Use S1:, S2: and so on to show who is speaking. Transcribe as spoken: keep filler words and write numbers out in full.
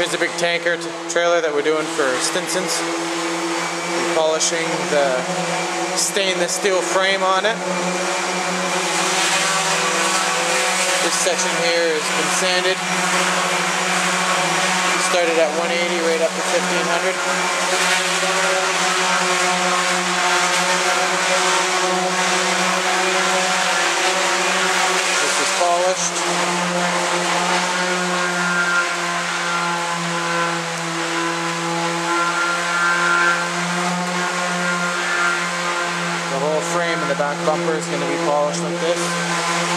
S1: Here's a big tanker trailer that we're doing for Stinson's. We're polishing the stainless steel frame on it. This section here has been sanded. We started at one eighty right up to fifteen hundred. This is polished. The whole frame and the back bumper is going to be polished like this.